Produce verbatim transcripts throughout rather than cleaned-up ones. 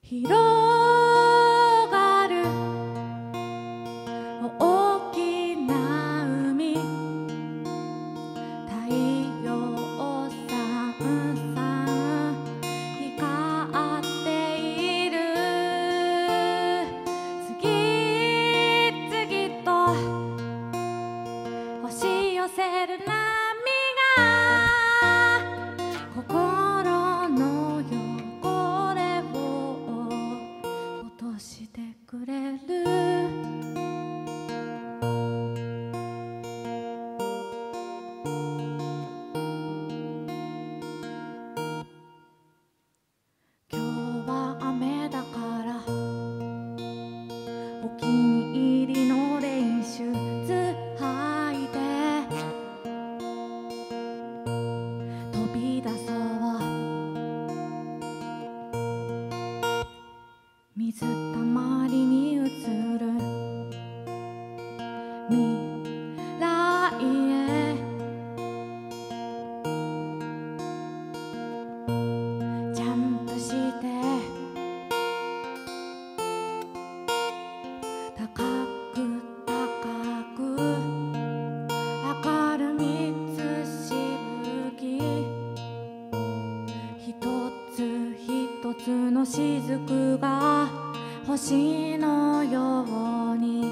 広がる大きな海、太陽さんさん光っている。次々と押し寄せる波が心の汚れを落としてくれる。今日は雨だからお気に入りのレインシューズ履いて飛び出そう。水たまりに映る未来へジャンプして高く高く上がる三つしぶき、一つ一つの雫が星のように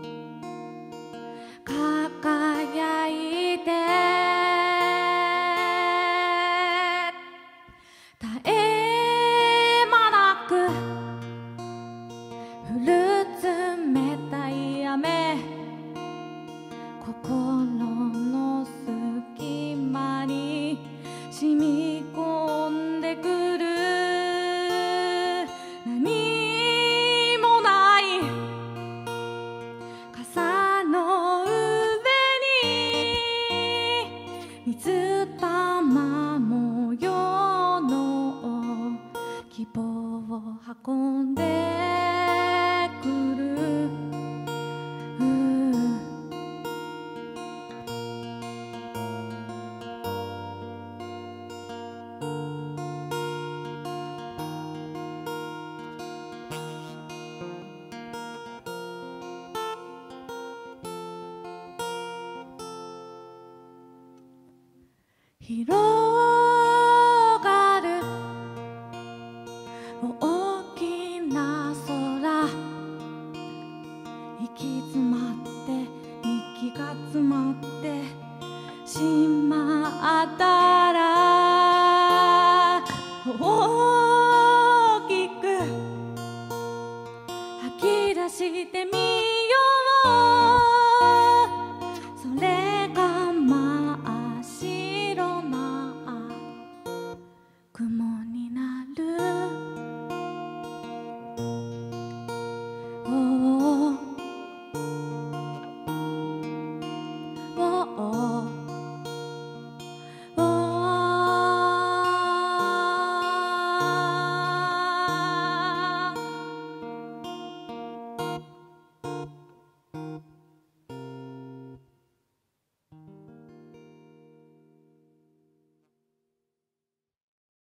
輝いて、絶え間なく降る冷たい雨、心の隙間に染み込んでくる。何もない傘の上に水玉模様の希望を運んでくる。広がる大きな空、息詰まって息が詰まってしまったら大きく吐き出してみよう。それが真っ白な雲になる。